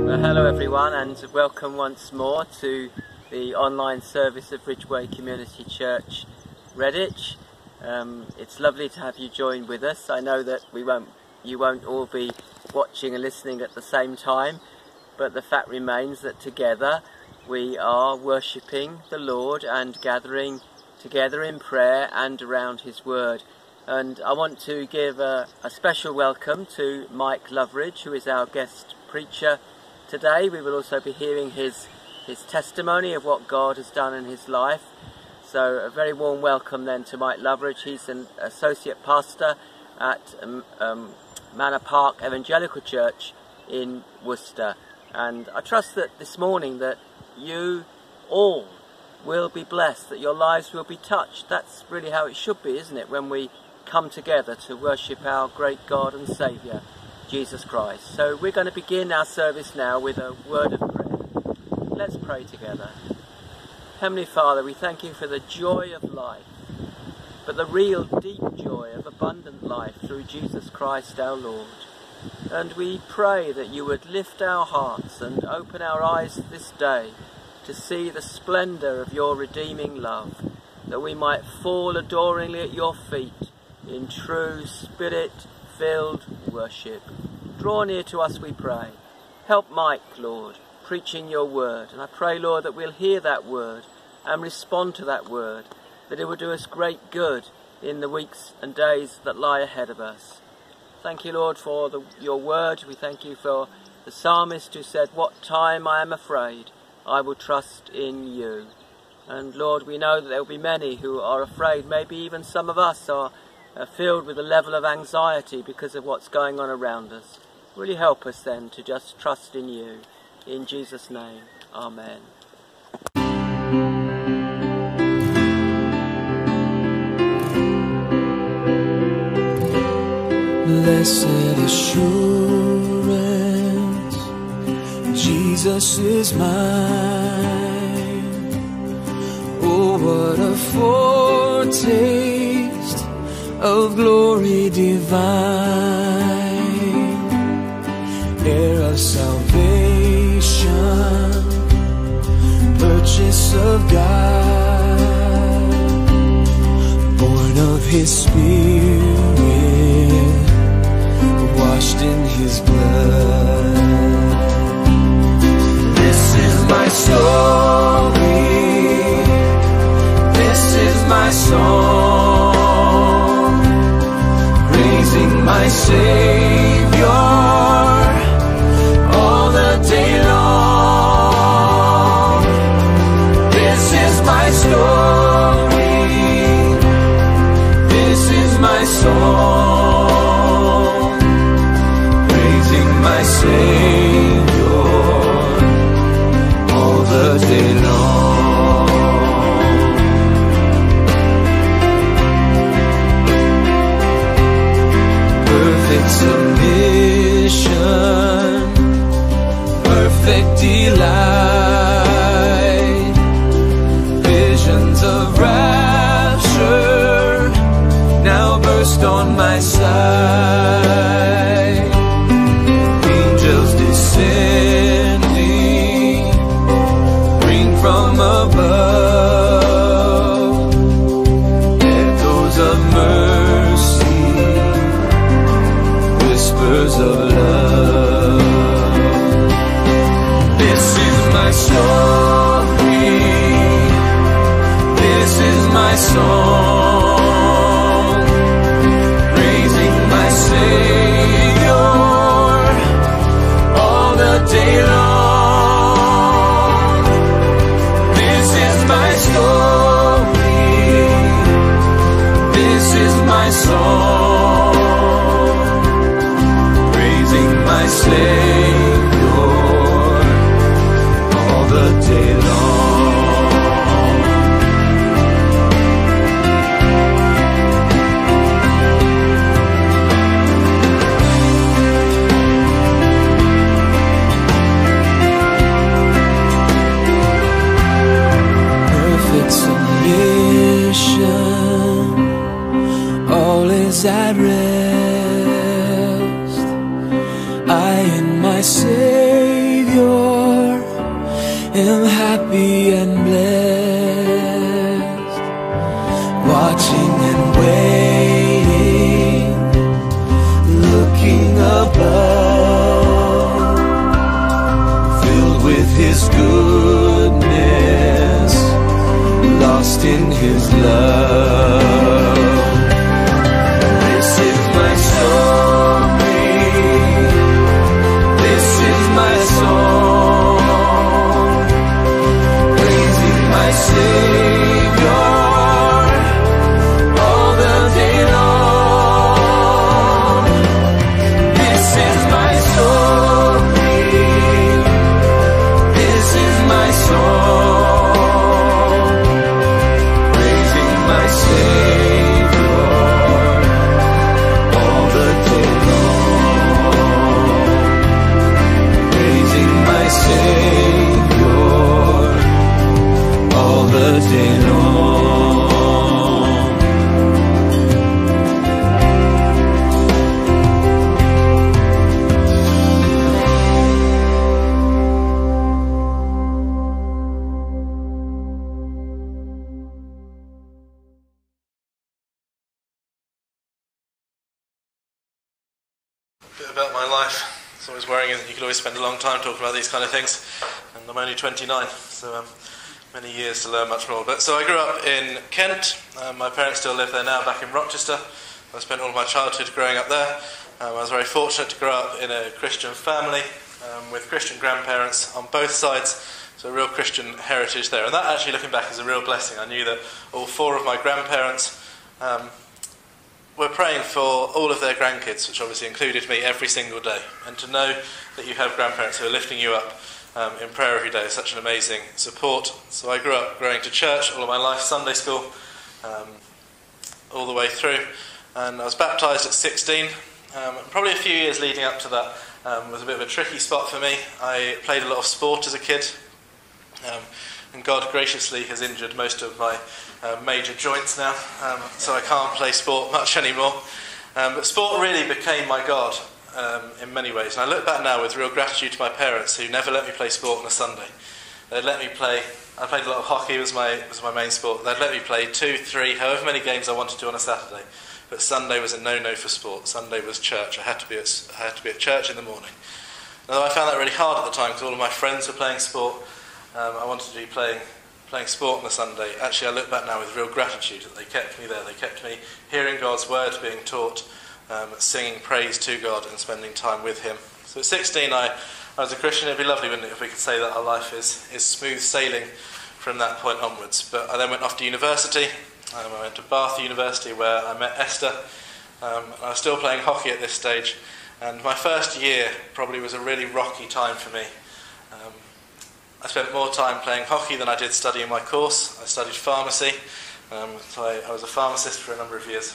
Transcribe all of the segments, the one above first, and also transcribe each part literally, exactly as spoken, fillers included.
Well, hello everyone, and welcome once more to the online service of Ridgeway Community Church, Redditch. Um, it's lovely to have you join with us. I know that we won't, you won't all be watching and listening at the same time, but the fact remains that together we are worshipping the Lord and gathering together in prayer and around His Word. And I want to give a, a special welcome to Mike Loveridge, who is our guest preacher today. We will also be hearing his his testimony of what God has done in his life. So a very warm welcome then to Mike Loveridge. He's an associate pastor at um, um, Manor Park Evangelical Church in Worcester. And I trust that this morning that you all will be blessed, that your lives will be touched. That's really how it should be, isn't it, when we come together to worship our great God and Saviour, Jesus Christ. So we're going to begin our service now with a word of prayer. Let's pray together. Heavenly Father, we thank you for the joy of life, but the real deep joy of abundant life through Jesus Christ our Lord. And we pray that you would lift our hearts and open our eyes this day to see the splendour of your redeeming love, that we might fall adoringly at your feet in true Spirit-filled worship. Draw near to us, we pray. Help Mike, Lord, preaching your word. And I pray, Lord, that we'll hear that word and respond to that word, that it will do us great good in the weeks and days that lie ahead of us. Thank you, Lord, for the, your word. We thank you for the psalmist who said, "What time I am afraid, I will trust in you." And Lord, we know that there will be many who are afraid. Maybe even some of us are uh, filled with a level of anxiety because of what's going on around us. Really help us then to just trust in you. In Jesus' name, amen. Blessed assurance, Jesus is mine. Oh, what a foretaste of glory divine, heir of salvation, purchase of God, born of His Spirit, washed in His blood. This is my story, this is my song, praising my Savior all the day long. This is my story, this is my song, my Savior all the day long. Perfect submission, perfect delight, visions of rapture now burst on my sight. Descending, bring from above echoes of mercy, whispers of love. This is my story, this is my song, praising am happy and blessed, watching and waiting, looking above, filled with His goodness, lost in His love. This is my story, this is my song, praising my Savior all the day long. This is my story, this is my song, praising my Savior all the day long, praising my Savior all the day long. Bit about my life. It's always worrying that you could always spend a long time talking about these kind of things, and I'm only twenty-nine, so um, many years to learn much more. But so I grew up in Kent. Um, my parents still live there now, back in Rochester. I spent all of my childhood growing up there. Um, I was very fortunate to grow up in a Christian family um, with Christian grandparents on both sides, so a real Christian heritage there. And that, actually, looking back, is a real blessing. I knew that all four of my grandparents um, were praying for all of their grandkids, which obviously included me, every single day. And to know that you have grandparents who are lifting you up um, in prayer every day is such an amazing support. So I grew up going to church all of my life, Sunday school, um, all the way through. And I was baptised at sixteen. Um, probably a few years leading up to that um, was a bit of a tricky spot for me. I played a lot of sport as a kid. Um, and God graciously has injured most of my uh, major joints now, um, so I can't play sport much anymore. Um, but sport really became my God um, in many ways. And I look back now with real gratitude to my parents, who never let me play sport on a Sunday. They'd let me play, I played a lot of hockey, was my, was my main sport. They'd let me play two, three, however many games I wanted to on a Saturday. But Sunday was a no-no for sport. Sunday was church. I had to be at, I had to be at church in the morning. Although I found that really hard at the time, because all of my friends were playing sport. Um, I wanted to be playing playing sport on the Sunday. Actually, I look back now with real gratitude that they kept me there. They kept me hearing God's word being taught, um, singing praise to God and spending time with Him. So at sixteen, I, I was a Christian. It'd be lovely, wouldn't it, if we could say that our life is, is smooth sailing from that point onwards. But I then went off to university. Um, I went to Bath University, where I met Esther. Um, and I was still playing hockey at this stage. And my first year probably was a really rocky time for me. Um, I spent more time playing hockey than I did studying my course. I studied pharmacy, um, so I, I was a pharmacist for a number of years.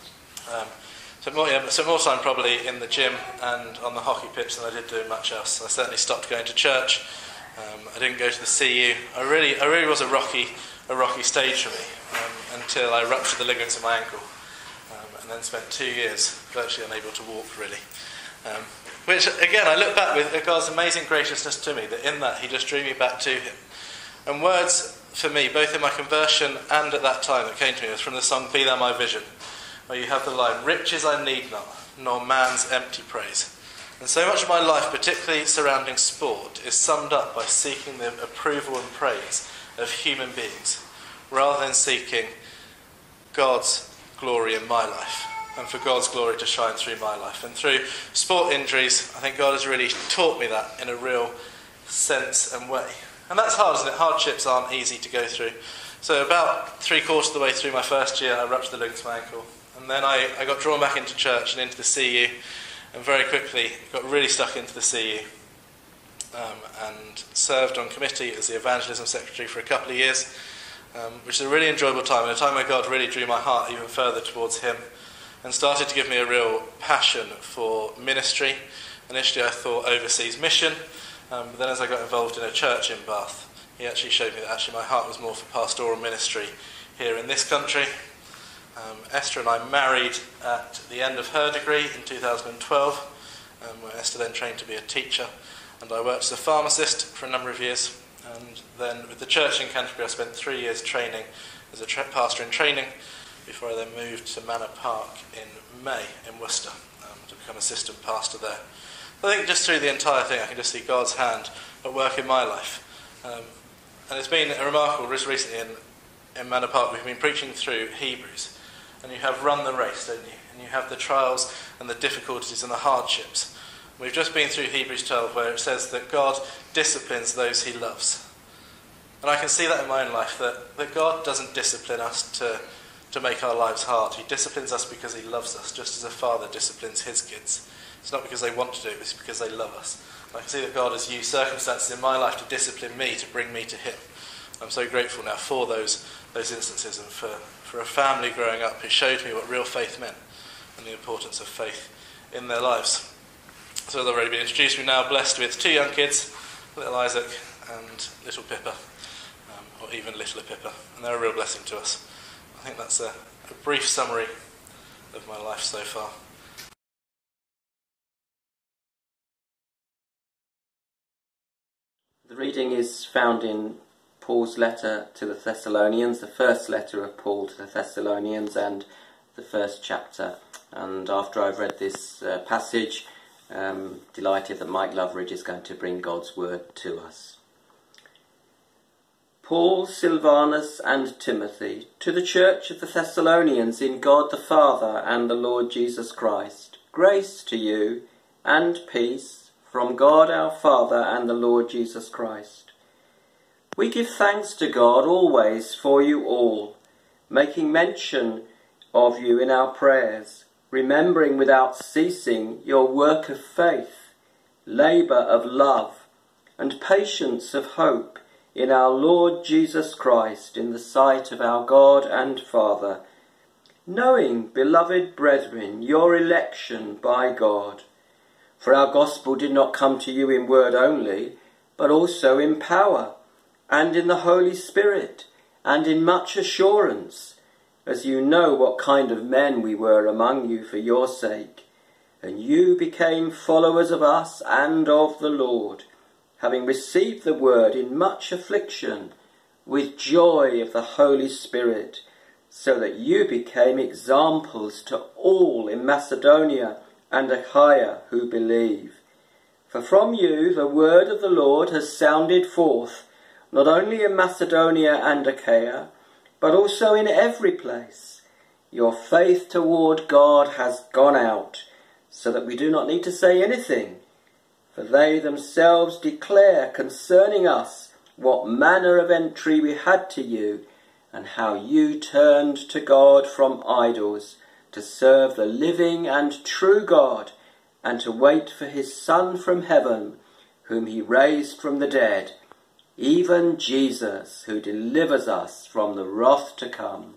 Um, spent more, yeah, spent more time probably in the gym and on the hockey pitch than I did doing much else. I certainly stopped going to church. Um, I didn't go to the C U. I really, I really was a rocky, a rocky stage for me um, until I ruptured the ligaments in my ankle, um, and then spent two years virtually unable to walk really. Um, Which, again, I look back with God's amazing graciousness to me, that in that He just drew me back to Him. And words for me, both in my conversion and at that time that came to me, was from the song Be Thou My Vision, where you have the line, riches I need not, nor man's empty praise. And so much of my life, particularly surrounding sport, is summed up by seeking the approval and praise of human beings, rather than seeking God's glory in my life, and for God's glory to shine through my life. And through sport injuries, I think God has really taught me that in a real sense and way. And that's hard, isn't it? Hardships aren't easy to go through. So about three quarters of the way through my first year, I ruptured the ligaments of my ankle. And then I, I got drawn back into church and into the C U, and very quickly got really stuck into the C U, um, and served on committee as the evangelism secretary for a couple of years, um, which is a really enjoyable time, and a time where God really drew my heart even further towards Him, and started to give me a real passion for ministry. Initially I thought overseas mission, um, but then as I got involved in a church in Bath, He actually showed me that actually my heart was more for pastoral ministry here in this country. Um, Esther and I married at the end of her degree in two thousand twelve, um, where Esther then trained to be a teacher, and I worked as a pharmacist for a number of years. and then with the church in Canterbury I spent three years training as a tra- pastor in training before I then moved to Manor Park in May in Worcester um, to become assistant pastor there. I think just through the entire thing I can just see God's hand at work in my life. Um, and it's been remarkable, just recently in, in Manor Park we've been preaching through Hebrews, and you have run the race, don't you? And you have the trials and the difficulties and the hardships. We've just been through Hebrews twelve where it says that God disciplines those he loves. And I can see that in my own life, that, that God doesn't discipline us to, to make our lives hard. He disciplines us because he loves us, just as a father disciplines his kids. It's not because they want to do it, it's because they love us. And I can see that God has used circumstances in my life to discipline me, to bring me to him. I'm so grateful now for those, those instances and for, for a family growing up who showed me what real faith meant and the importance of faith in their lives. So as I've already been introduced, we're now blessed with two young kids, little Isaac and little Pippa, um, or even littler Pippa, and they're a real blessing to us. I think that's a, a brief summary of my life so far. The reading is found in Paul's letter to the Thessalonians, the first letter of Paul to the Thessalonians and the first chapter. And after I've read this uh, passage, I'm delighted that Mike Loveridge is going to bring God's word to us. Paul, Silvanus and Timothy, to the church of the Thessalonians in God the Father and the Lord Jesus Christ, grace to you and peace from God our Father and the Lord Jesus Christ. We give thanks to God always for you all, making mention of you in our prayers, remembering without ceasing your work of faith, labour of love, and patience of hope in our Lord Jesus Christ in the sight of our God and Father, knowing, beloved brethren, your election by God. For our gospel did not come to you in word only, but also in power, and in the Holy Spirit, and in much assurance, as you know what kind of men we were among you for your sake. And you became followers of us and of the Lord, having received the word in much affliction, with joy of the Holy Spirit, so that you became examples to all in Macedonia and Achaia who believe. For from you the word of the Lord has sounded forth, not only in Macedonia and Achaia, but also in every place. Your faith toward God has gone out, so that we do not need to say anything. For they themselves declare concerning us what manner of entry we had to you, and how you turned to God from idols, to serve the living and true God, and to wait for his Son from heaven, whom he raised from the dead, even Jesus, who delivers us from the wrath to come.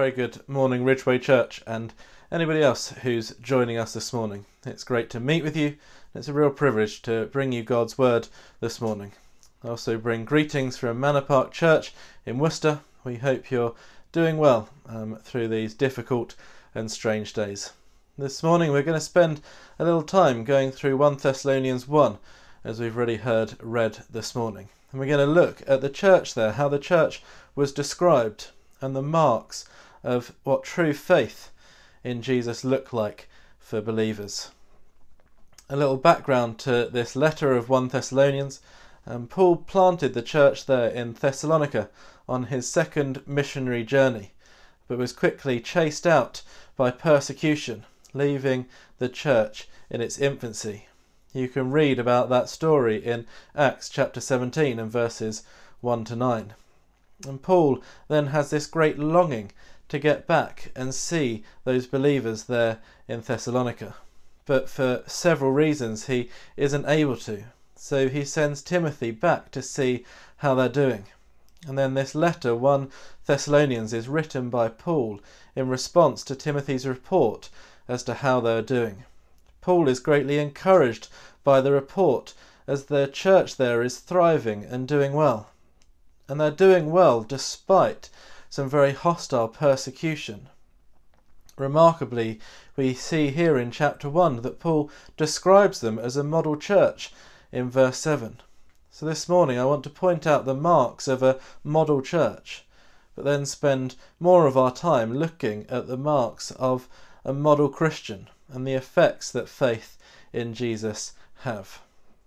very good morning, Ridgeway Church, and anybody else who's joining us this morning. It's great to meet with you, and it's a real privilege to bring you God's Word this morning. I also bring greetings from Manor Park Church in Worcester. We hope you're doing well um, through these difficult and strange days. This morning we're going to spend a little time going through First Thessalonians one, as we've already heard read this morning. And we're going to look at the church there, how the church was described, and the marks of what true faith in Jesus look like for believers. A little background to this letter of First Thessalonians. Um, Paul planted the church there in Thessalonica on his second missionary journey, but was quickly chased out by persecution, leaving the church in its infancy. You can read about that story in Acts chapter seventeen and verses one to nine. And Paul then has this great longing to get back and see those believers there in Thessalonica. But for several reasons he isn't able to. So he sends Timothy back to see how they're doing. And then this letter, First Thessalonians, is written by Paul in response to Timothy's report as to how they're doing. Paul is greatly encouraged by the report as the church there is thriving and doing well. And they're doing well despite some very hostile persecution. Remarkably, we see here in chapter one that Paul describes them as a model church in verse seven. So this morning I want to point out the marks of a model church, but then spend more of our time looking at the marks of a model Christian and the effects that faith in Jesus have.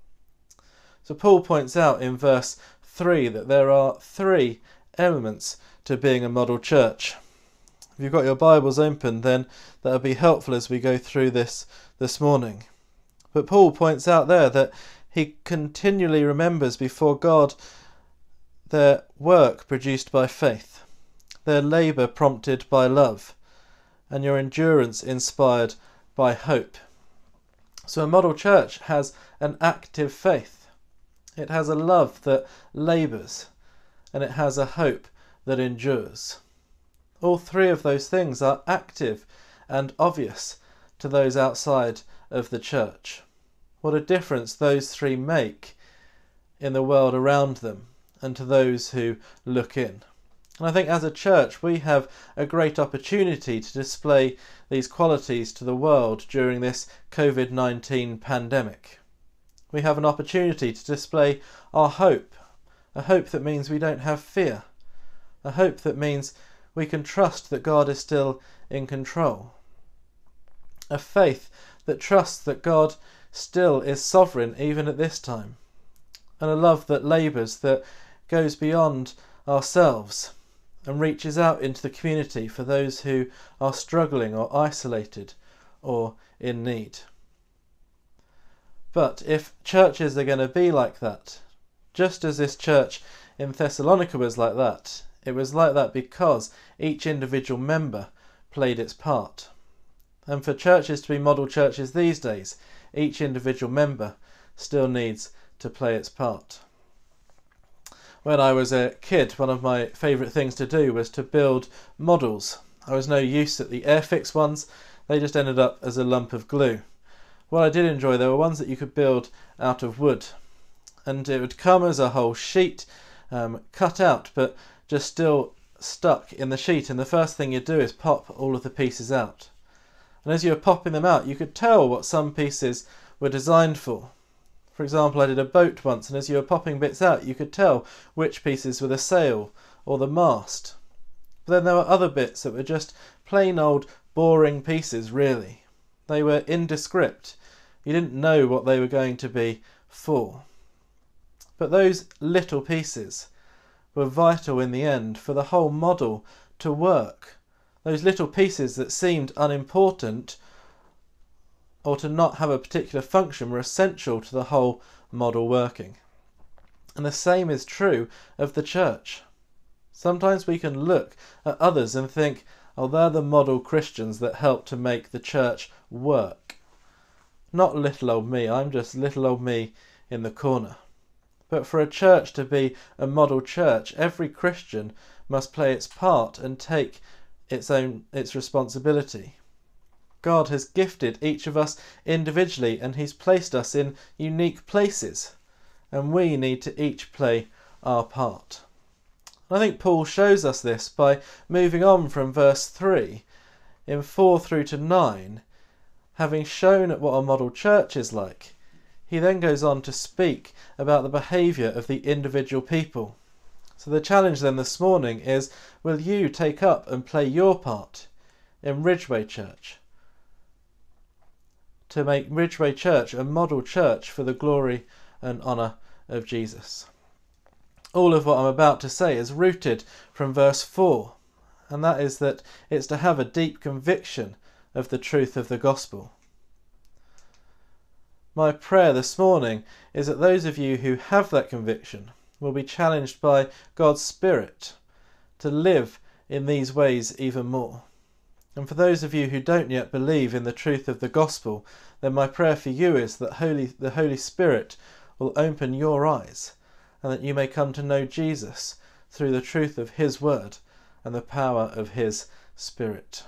So Paul points out in verse three that there are three elements to being a model church. If you've got your Bibles open, then that will be helpful as we go through this this morning. But Paul points out there that he continually remembers before God their work produced by faith, their labour prompted by love, and your endurance inspired by hope. So a model church has an active faith. It has a love that labours, and it has a hope that endures. All three of those things are active and obvious to those outside of the church. What a difference those three make in the world around them and to those who look in. And I think as a church we have a great opportunity to display these qualities to the world during this covid nineteen pandemic. We have an opportunity to display our hope, a hope that means we don't have fear, a hope that means we can trust that God is still in control, a faith that trusts that God still is sovereign even at this time, and a love that labours, that goes beyond ourselves and reaches out into the community for those who are struggling or isolated or in need. But if churches are going to be like that, just as this church in Thessalonica was like that, it was like that because each individual member played its part. And for churches to be model churches these days, each individual member still needs to play its part. When I was a kid, one of my favourite things to do was to build models. I was no use at the Airfix ones, they just ended up as a lump of glue. What I did enjoy, there were ones that you could build out of wood, and it would come as a whole sheet, um, cut out, but just still stuck in the sheet, and the first thing you'd do is pop all of the pieces out. And as you were popping them out, you could tell what some pieces were designed for. For example, I did a boat once, and as you were popping bits out, you could tell which pieces were the sail or the mast. But then there were other bits that were just plain old boring pieces, really. They were indescript. You didn't know what they were going to be for. But those little pieces were vital in the end for the whole model to work. Those little pieces that seemed unimportant or to not have a particular function were essential to the whole model working. And the same is true of the church. Sometimes we can look at others and think, oh, they're the model Christians that help to make the church work. Not little old me, I'm just little old me in the corner. But for a church to be a model church, every Christian must play its part and take its own its responsibility. God has gifted each of us individually, and he's placed us in unique places, and we need to each play our part. I think Paul shows us this by moving on from verse three in four through to nine. Having shown what a model church is like, he then goes on to speak about the behaviour of the individual people. So the challenge then this morning is, will you take up and play your part in Ridgeway Church to make Ridgeway Church a model church for the glory and honour of Jesus? All of what I'm about to say is rooted from verse four, and that is that it's to have a deep conviction of the truth of the gospel. My prayer this morning is that those of you who have that conviction will be challenged by God's Spirit to live in these ways even more. And for those of you who don't yet believe in the truth of the gospel, then my prayer for you is that Holy, the Holy Spirit will open your eyes, and that you may come to know Jesus through the truth of his word and the power of his Spirit.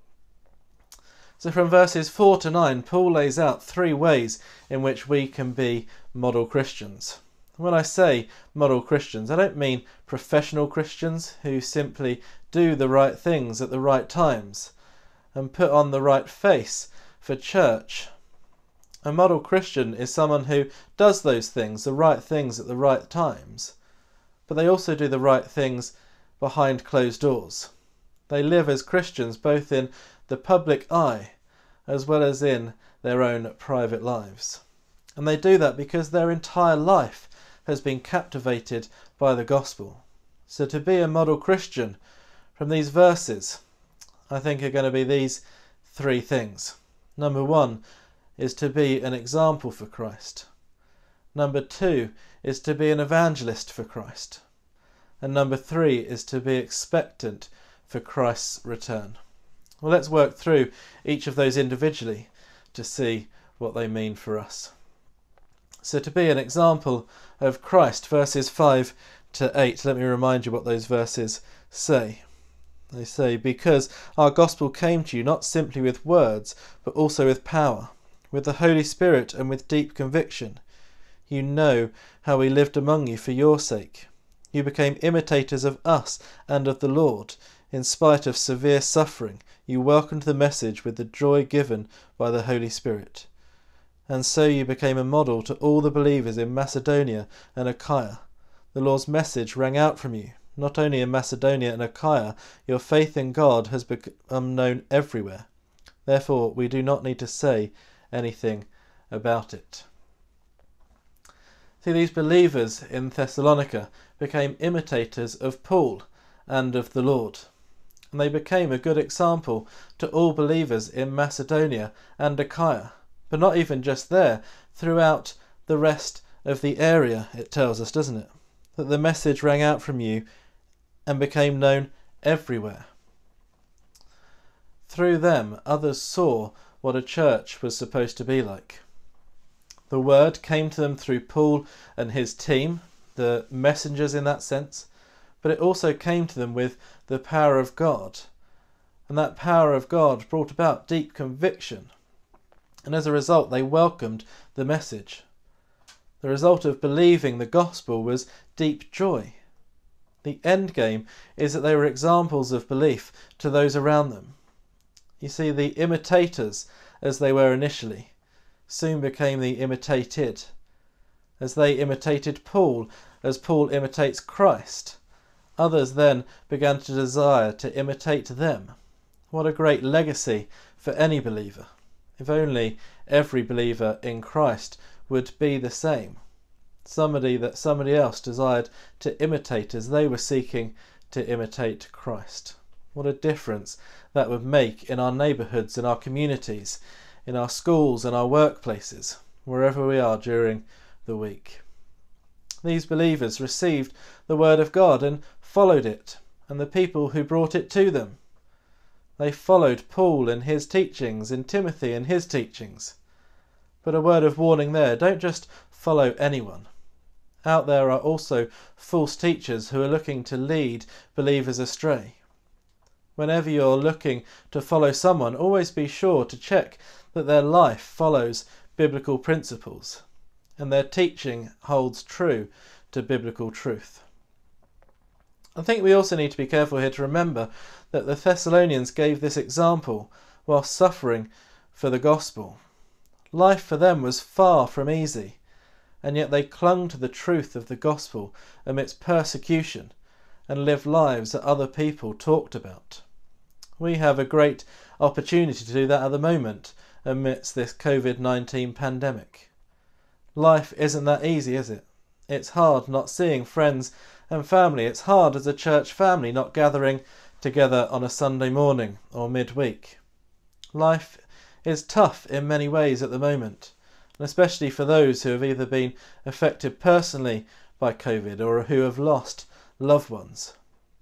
So from verses four to nine, Paul lays out three ways in which we can be model Christians. When I say model Christians, I don't mean professional Christians who simply do the right things at the right times and put on the right face for church. A model Christian is someone who does those things, the right things at the right times, but they also do the right things behind closed doors. They live as Christians both in the public eye as well as in their own private lives. And they do that because their entire life has been captivated by the gospel. So to be a model Christian from these verses, I think are going to be these three things. Number one is to be an example for Christ. Number two is to be an evangelist for Christ. And number three is to be expectant for Christ's return. Well, let's work through each of those individually to see what they mean for us. So to be an example of Christ, verses five to eight, let me remind you what those verses say. They say, because our gospel came to you not simply with words, but also with power, with the Holy Spirit and with deep conviction. You know how we lived among you for your sake. You became imitators of us and of the Lord. In spite of severe suffering, you welcomed the message with the joy given by the Holy Spirit. And so you became a model to all the believers in Macedonia and Achaia. The Lord's message rang out from you. Not only in Macedonia and Achaia, your faith in God has become known everywhere. Therefore, we do not need to say anything about it. See, these believers in Thessalonica became imitators of Paul and of the Lord. And they became a good example to all believers in Macedonia and Achaia. But not even just there, throughout the rest of the area, it tells us, doesn't it? That the message rang out from you and became known everywhere. Through them, others saw what a church was supposed to be like. The word came to them through Paul and his team, the messengers in that sense, but it also came to them with the power of God. And that power of God brought about deep conviction. And as a result, they welcomed the message. The result of believing the gospel was deep joy. The end game is that they were examples of belief to those around them. You see, the imitators, as they were initially, soon became the imitated. As they imitated Paul, as Paul imitates Christ, others then began to desire to imitate them. What a great legacy for any believer. If only every believer in Christ would be the same. Somebody that somebody else desired to imitate as they were seeking to imitate Christ. What a difference that would make in our neighbourhoods, in our communities, in our schools and our workplaces, wherever we are during the week. These believers received the word of God and followed it, and the people who brought it to them. They followed Paul in his teachings, and Timothy in his teachings. But a word of warning there, don't just follow anyone. Out there are also false teachers who are looking to lead believers astray. Whenever you're looking to follow someone, always be sure to check that their life follows biblical principles and their teaching holds true to biblical truth. I think we also need to be careful here to remember that the Thessalonians gave this example while suffering for the gospel. Life for them was far from easy, and yet they clung to the truth of the gospel amidst persecution and lived lives that other people talked about. We have a great opportunity to do that at the moment amidst this covid nineteen pandemic. Life isn't that easy, is it? It's hard not seeing friends and family. It's hard as a church family not gathering together on a Sunday morning or midweek. Life is tough in many ways at the moment, and especially for those who have either been affected personally by COVID or who have lost loved ones.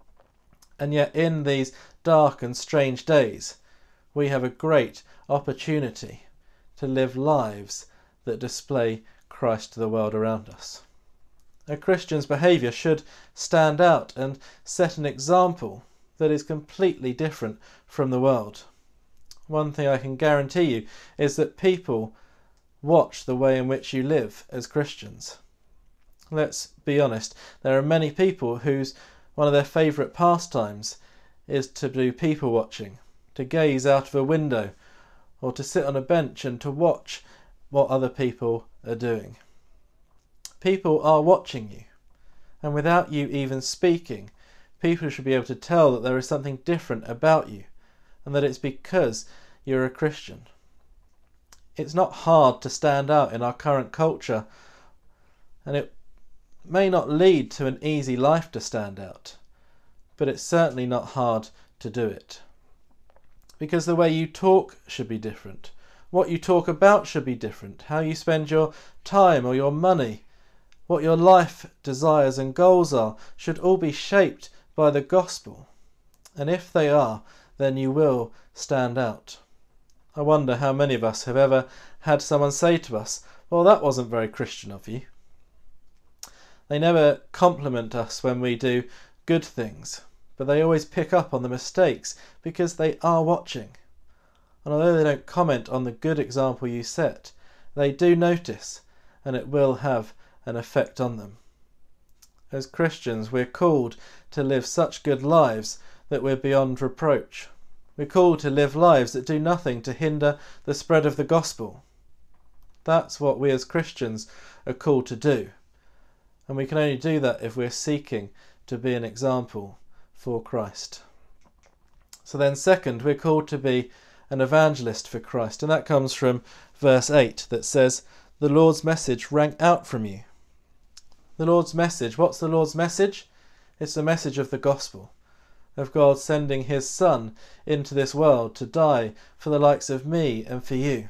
And yet in these dark and strange days, we have a great opportunity to live lives that display Christ to the world around us. A Christian's behaviour should stand out and set an example that is completely different from the world. One thing I can guarantee you is that people watch the way in which you live as Christians. Let's be honest, there are many people whose one of their favourite pastimes is to do people watching, to gaze out of a window or to sit on a bench and to watch what other people are doing. People are watching you, and without you even speaking, people should be able to tell that there is something different about you, and that it's because you're a Christian. It's not hard to stand out in our current culture, and it may not lead to an easy life to stand out, but it's certainly not hard to do it. Because the way you talk should be different. What you talk about should be different. How you spend your time or your money, what your life desires and goals are, should all be shaped by the gospel. And if they are, then you will stand out. I wonder how many of us have ever had someone say to us, "Well, that wasn't very Christian of you." They never compliment us when we do good things, but they always pick up on the mistakes because they are watching. And although they don't comment on the good example you set, they do notice, and it will have an effect on them. As Christians, we're called to live such good lives that we're beyond reproach. We're called to live lives that do nothing to hinder the spread of the gospel. That's what we as Christians are called to do. And we can only do that if we're seeking to be an example for Christ. So then second, we're called to be an evangelist for Christ. And that comes from verse eight that says, "The Lord's message rang out from you." The Lord's message, what's the Lord's message? It's the message of the gospel, of God sending his Son into this world to die for the likes of me and for you.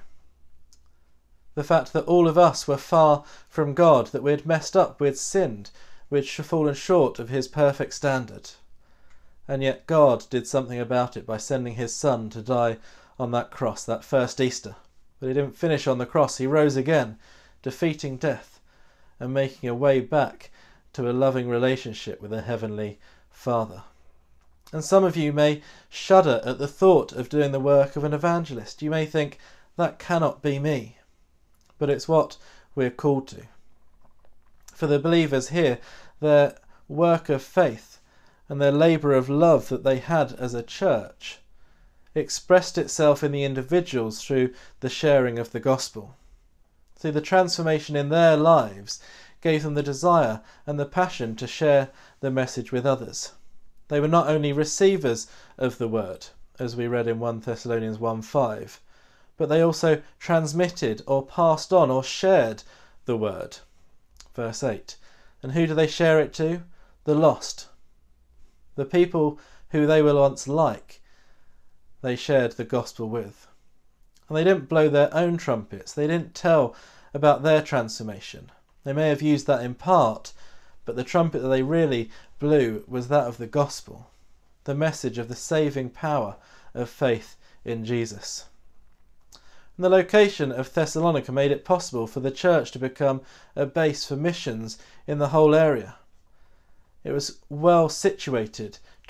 The fact that all of us were far from God, that we'd messed up, we'd sinned, we'd fallen short of his perfect standard. And yet God did something about it by sending his Son to die on that cross, that first Easter. But he didn't finish on the cross, he rose again, defeating death and making a way back to a loving relationship with a heavenly Father. And some of you may shudder at the thought of doing the work of an evangelist. You may think, that cannot be me. But it's what we're called to. For the believers here, their work of faith and their labour of love that they had as a church expressed itself in the individuals through the sharing of the gospel. See, the transformation in their lives gave them the desire and the passion to share the message with others. They were not only receivers of the word, as we read in First Thessalonians one five, but they also transmitted or passed on or shared the word. Verse eight. And who do they share it to? The lost. The people who they were once like, they shared the gospel with. And they didn't blow their own trumpets. They didn't tell about their transformation. They may have used that in part, but the trumpet that they really blew was that of the gospel, the message of the saving power of faith in Jesus. And the location of Thessalonica made it possible for the church to become a base for missions in the whole area. It was well situated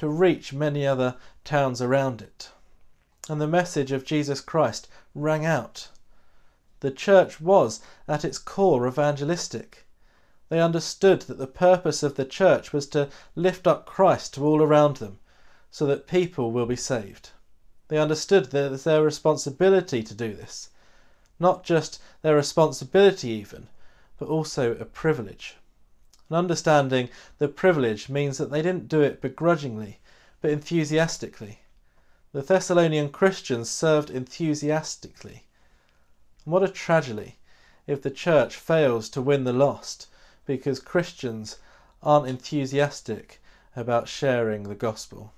to reach many other towns around it. And the message of Jesus Christ rang out. The church was, at its core, evangelistic. They understood that the purpose of the church was to lift up Christ to all around them, so that people will be saved. They understood that it's their responsibility to do this. Not just their responsibility even, but also a privilege. And understanding the privilege means that they didn't do it begrudgingly, but enthusiastically. The Thessalonian Christians served enthusiastically. And what a tragedy if the church fails to win the lost because Christians aren't enthusiastic about sharing the gospel.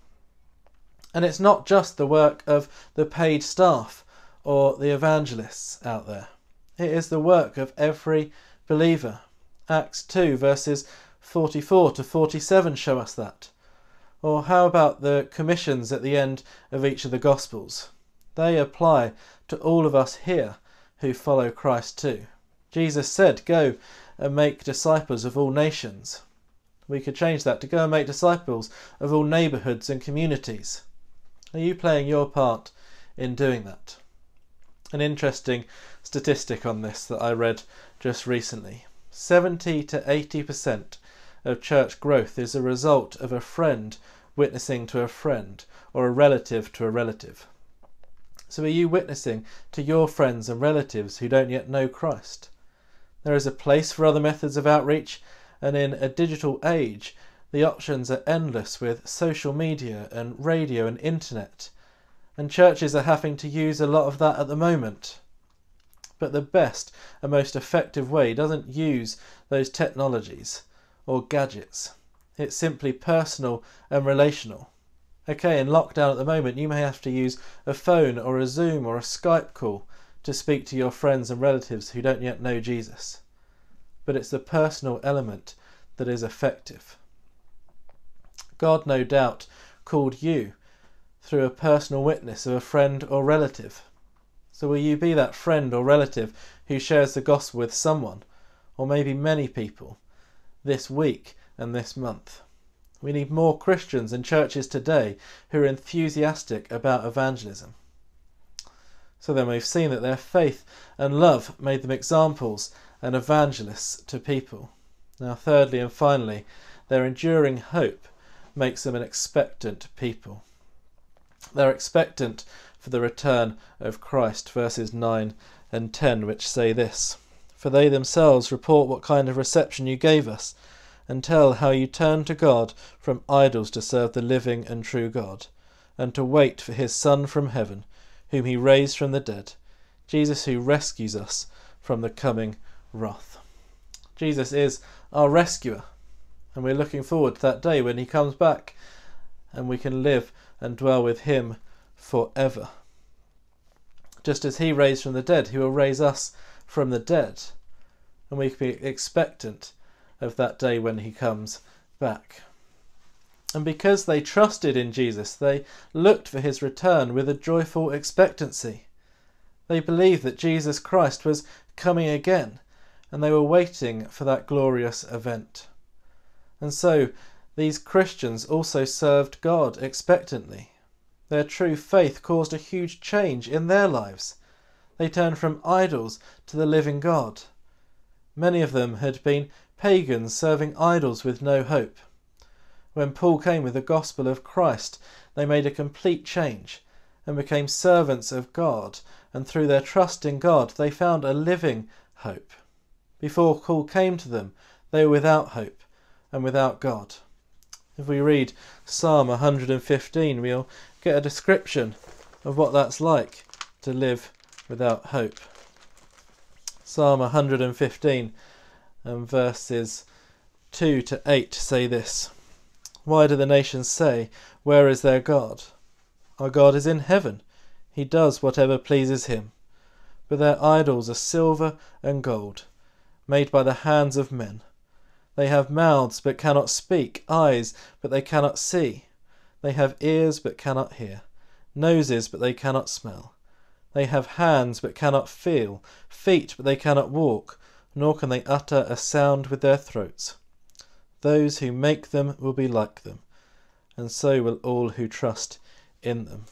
And it's not just the work of the paid staff or the evangelists out there. It is the work of every believer. Acts two verses forty-four to forty-seven show us that. Or how about the commissions at the end of each of the Gospels? They apply to all of us here who follow Christ too. Jesus said, go and make disciples of all nations. We could change that to go and make disciples of all neighbourhoods and communities. Are you playing your part in doing that? An interesting statistic on this that I read just recently. seventy to eighty percent of church growth is a result of a friend witnessing to a friend or a relative to a relative. So are you witnessing to your friends and relatives who don't yet know Christ? There is a place for other methods of outreach, and in a digital age the options are endless with social media and radio and internet, and churches are having to use a lot of that at the moment. But the best and most effective way doesn't use those technologies or gadgets. It's simply personal and relational. Okay, in lockdown at the moment you may have to use a phone or a Zoom or a Skype call to speak to your friends and relatives who don't yet know Jesus. But it's the personal element that is effective. God no doubt called you through a personal witness of a friend or relative. So will you be that friend or relative who shares the gospel with someone, or maybe many people, this week and this month? We need more Christians in churches today who are enthusiastic about evangelism. So then we've seen that their faith and love made them examples and evangelists to people. Now thirdly and finally, their enduring hope makes them an expectant people. They're expectant for the return of Christ, verses nine and ten, which say this: For they themselves report what kind of reception you gave us, and tell how you turned to God from idols to serve the living and true God, and to wait for his Son from heaven, whom he raised from the dead, Jesus who rescues us from the coming wrath. Jesus is our rescuer, and we're looking forward to that day when he comes back and we can live and dwell with him forever. Just as he raised from the dead, he will raise us from the dead, and we can be expectant of that day when he comes back. And because they trusted in Jesus, they looked for his return with a joyful expectancy. They believed that Jesus Christ was coming again, and they were waiting for that glorious event. And so these Christians also served God expectantly. Their true faith caused a huge change in their lives. They turned from idols to the living God. Many of them had been pagans serving idols with no hope. When Paul came with the gospel of Christ, they made a complete change and became servants of God, and through their trust in God they found a living hope. Before Paul came to them, they were without hope and without God. If we read Psalm one hundred fifteen, we'll get a description of what that's like to live without hope. Psalm one hundred fifteen and verses two to eight say this: Why do the nations say, where is their God? Our God is in heaven. He does whatever pleases him. But their idols are silver and gold, made by the hands of men. They have mouths but cannot speak, eyes but they cannot see. They have ears but cannot hear, noses but they cannot smell. They have hands but cannot feel, feet but they cannot walk, nor can they utter a sound with their throats. Those who make them will be like them, and so will all who trust in them.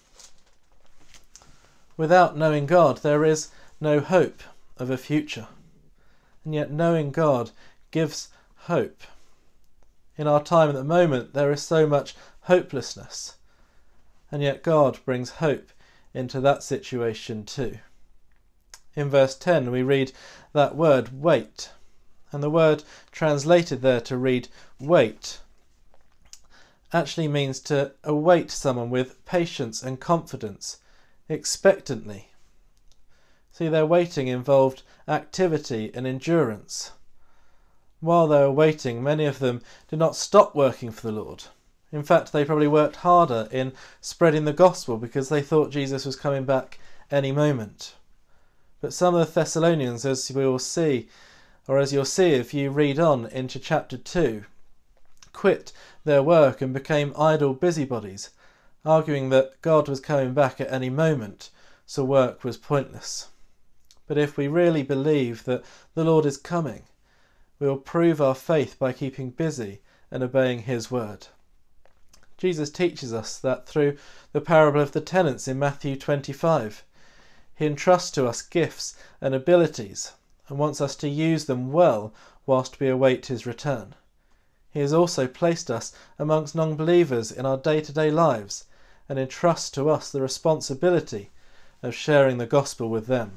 Without knowing God, there is no hope of a future. And yet knowing God gives hope. In our time at the moment, there is so much hopelessness. And yet God brings hope into that situation too. In verse ten we read that word wait. And the word translated there to read wait actually means to await someone with patience and confidence, expectantly. See, their waiting involved activity and endurance. While they were waiting, many of them did not stop working for the Lord. In fact, they probably worked harder in spreading the gospel because they thought Jesus was coming back any moment. But some of the Thessalonians, as we will see, or as you'll see if you read on into chapter two, quit their work and became idle busybodies, arguing that God was coming back at any moment, so work was pointless. But if we really believe that the Lord is coming, we will prove our faith by keeping busy and obeying his word. Jesus teaches us that through the parable of the tenants in Matthew twenty-five. He entrusts to us gifts and abilities and wants us to use them well whilst we await his return. He has also placed us amongst non-believers in our day-to-day lives and entrusts to us the responsibility of sharing the gospel with them.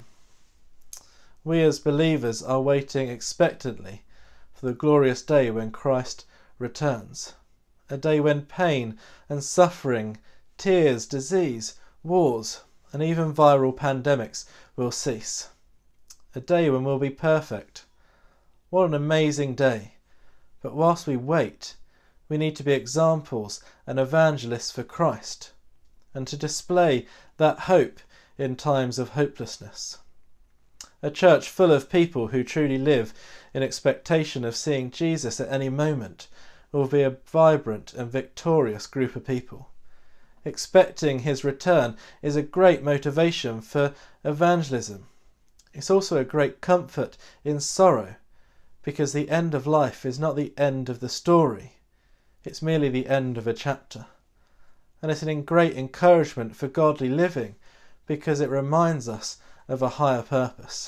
We as believers are waiting expectantly for the glorious day when Christ returns, a day when pain and suffering, tears, disease, wars, and even viral pandemics will cease. A day when we'll be perfect. What an amazing day. But whilst we wait, we need to be examples and evangelists for Christ, and to display that hope in times of hopelessness. A church full of people who truly live in expectation of seeing Jesus at any moment will be a vibrant and victorious group of people. Expecting his return is a great motivation for evangelism. It's also a great comfort in sorrow, because the end of life is not the end of the story. It's merely the end of a chapter. And it's a great encouragement for godly living, because it reminds us of a higher purpose.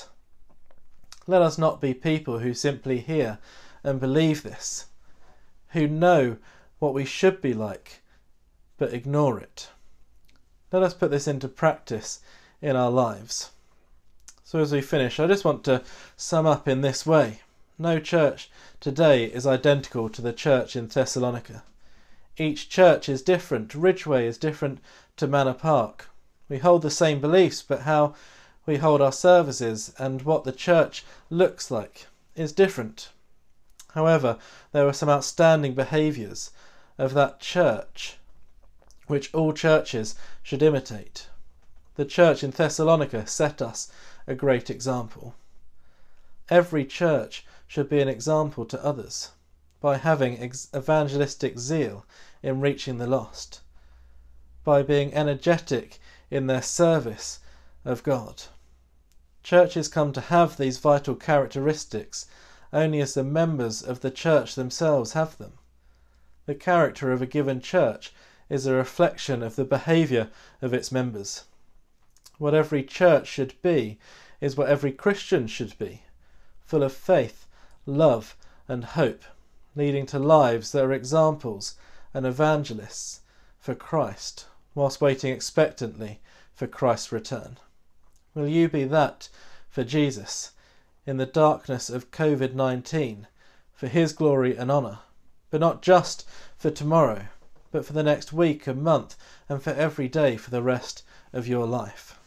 Let us not be people who simply hear and believe this, who know what we should be like, but ignore it. Let us put this into practice in our lives. So as we finish, I just want to sum up in this way. No church today is identical to the church in Thessalonica. Each church is different. Ridgeway is different to Manor Park. We hold the same beliefs, but how we hold our services and what the church looks like is different. However, there were some outstanding behaviours of that church which all churches should imitate. The church in Thessalonica set us a great example. Every church should be an example to others by having ex- evangelistic zeal in reaching the lost, by being energetic in their service of God. Churches come to have these vital characteristics only as the members of the church themselves have them. The character of a given church is a reflection of the behaviour of its members. What every church should be is what every Christian should be, full of faith, love and hope, leading to lives that are examples and evangelists for Christ, whilst waiting expectantly for Christ's return. Will you be that for Jesus in the darkness of covid nineteen, for his glory and honour, but not just for tomorrow, but for the next week and month and for every day for the rest of your life?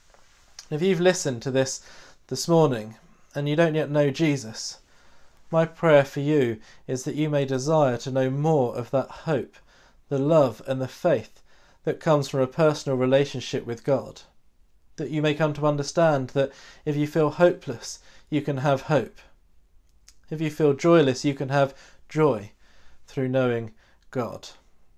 If you've listened to this this morning and you don't yet know Jesus, my prayer for you is that you may desire to know more of that hope, the love and the faith that comes from a personal relationship with God. That you may come to understand that if you feel hopeless, you can have hope. If you feel joyless, you can have joy through knowing God.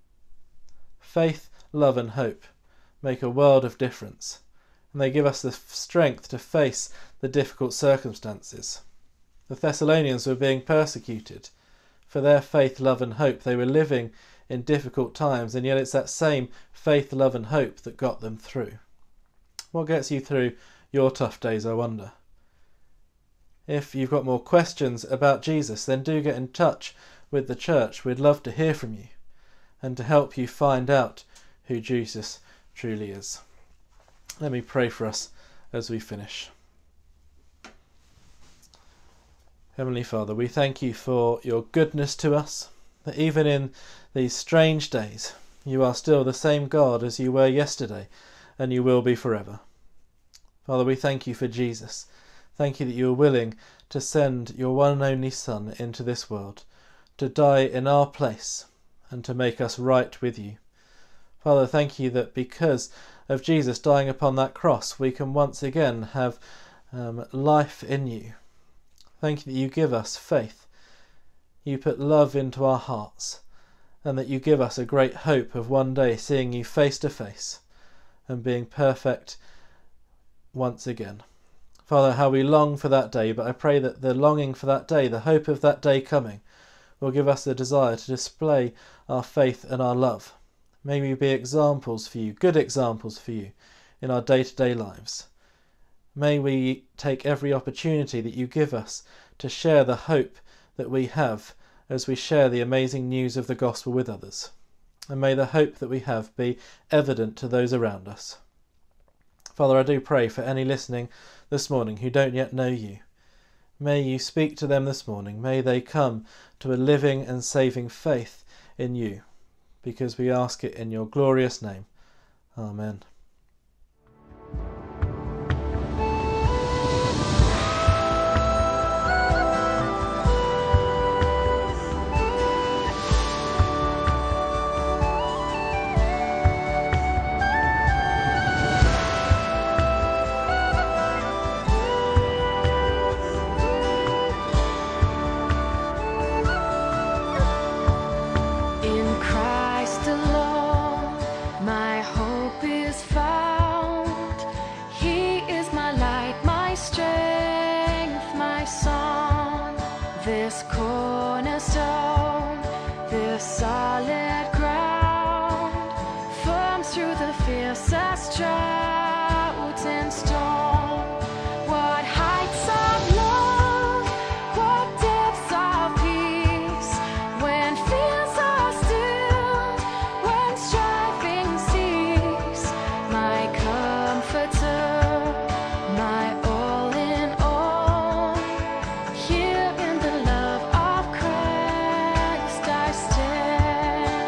Faith, love and hope make a world of difference, and they give us the strength to face the difficult circumstances. The Thessalonians were being persecuted. For their faith, love and hope, they were living in difficult times, and yet it's that same faith, love and hope that got them through. What gets you through your tough days, I wonder? If you've got more questions about Jesus, then do get in touch with the church. We'd love to hear from you and to help you find out who Jesus truly is. Let me pray for us as we finish. Heavenly Father, we thank you for your goodness to us, that even in these strange days, you are still the same God as you were yesterday, and you will be forever. Father, we thank you for Jesus. Thank you that you are willing to send your one and only Son into this world, to die in our place, and to make us right with you. Father, thank you that because of Jesus dying upon that cross, we can once again have um, life in you. Thank you that you give us faith, you put love into our hearts, and that you give us a great hope of one day seeing you face to face and being perfect once again. Father, how we long for that day, but I pray that the longing for that day, the hope of that day coming, will give us the desire to display our faith and our love. May we be examples for you, good examples for you in our day-to-day lives. May we take every opportunity that you give us to share the hope that we have as we share the amazing news of the gospel with others. And may the hope that we have be evident to those around us. Father, I do pray for any listening this morning who don't yet know you. May you speak to them this morning. May they come to a living and saving faith in you, because we ask it in your glorious name. Amen. This cornerstone, this solid ground, firm through the fiercest drought and storm. What heights of love, what depths of peace, when fears are stilled, when striving cease. My comforter, my all in all, here in the love of Christ I stand.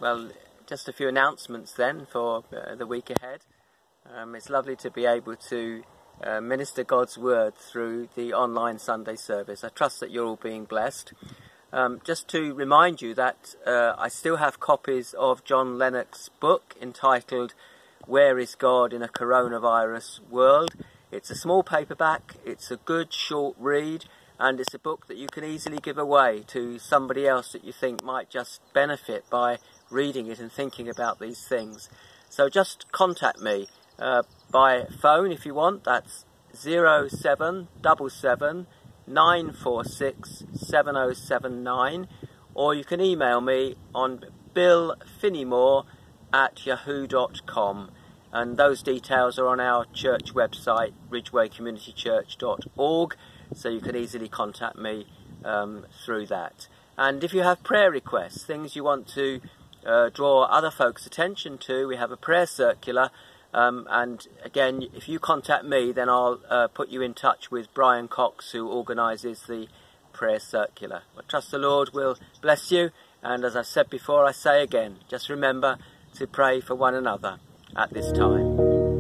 well, just a few announcements then for uh, the week ahead. Um, it's lovely to be able to uh, minister God's word through the online Sunday service. I trust that you're all being blessed. Um, just to remind you that uh, I still have copies of John Lennox's book entitled Where is God in a Coronavirus World? It's a small paperback, it's a good short read, and it's a book that you can easily give away to somebody else that you think might just benefit by reading it and thinking about these things. So just contact me uh, by phone if you want. That's zero seven seven seven nine four six seven zero seven nine, or you can email me on billfinnymore at yahoo dot com, and those details are on our church website, ridgeway community church dot org, so you can easily contact me um, through that. And if you have prayer requests, things you want to uh, draw other folks' attention to, we have a prayer circular. Um, and again, if you contact me, then I'll uh, put you in touch with Brian Cox, who organises the prayer circular. I trust the Lord will bless you, and as I've said before, I say again, just remember to pray for one another at this time.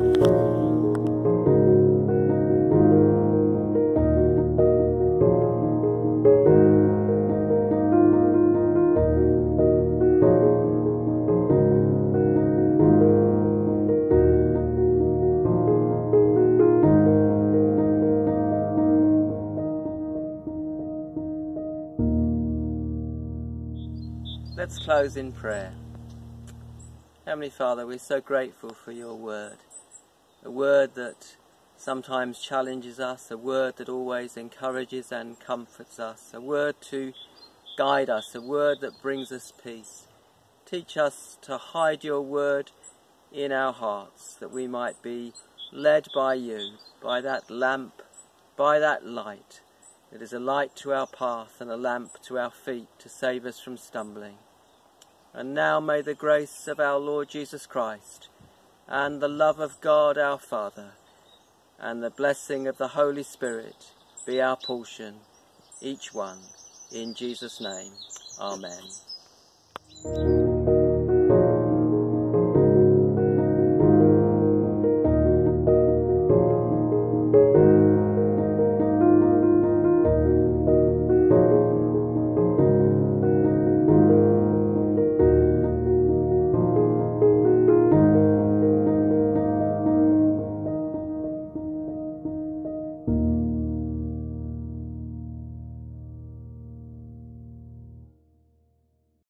Let's close in prayer. Heavenly Father, we're so grateful for your word, a word that sometimes challenges us, a word that always encourages and comforts us, a word to guide us, a word that brings us peace. Teach us to hide your word in our hearts, that we might be led by you, by that lamp, by that light. It is a light to our path and a lamp to our feet to save us from stumbling. And now may the grace of our Lord Jesus Christ, and the love of God our Father, and the blessing of the Holy Spirit be our portion, each one, in Jesus' name. Amen.